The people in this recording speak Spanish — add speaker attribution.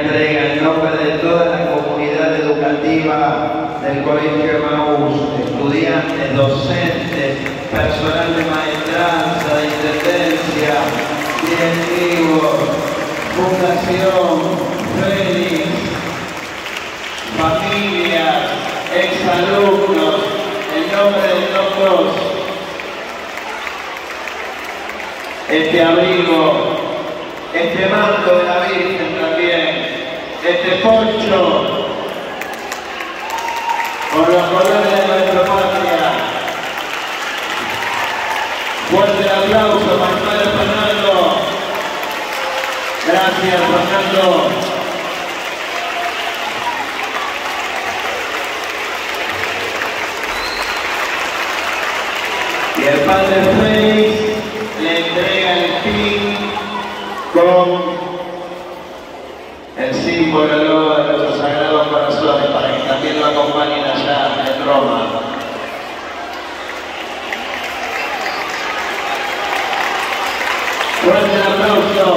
Speaker 1: entrega en nombre de toda la comunidad educativa del Colegio Emaús, estudiantes, docentes, personal de maestranza, de intendencia, directivos, fundación, Félix, familias, exalumnos, en nombre de todos, este abrigo, este manto de la Virgen también, este poncho, con los colores de nuestra patria. Fuerte el aplauso para el padre Fernando. Gracias, Fernando. Y el padre Félix le entrega el pin con el símbolo de los Sagrados Corazones para que también lo acompañen allá en Roma. Fuerte el aplauso.